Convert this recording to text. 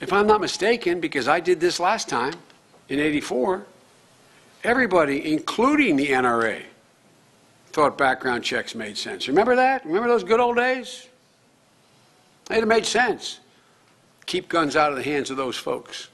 if I'm not mistaken, because I did this last time in '84, everybody, including the NRA, thought background checks made sense. Remember that? Remember those good old days? It made sense. Keep guns out of the hands of those folks.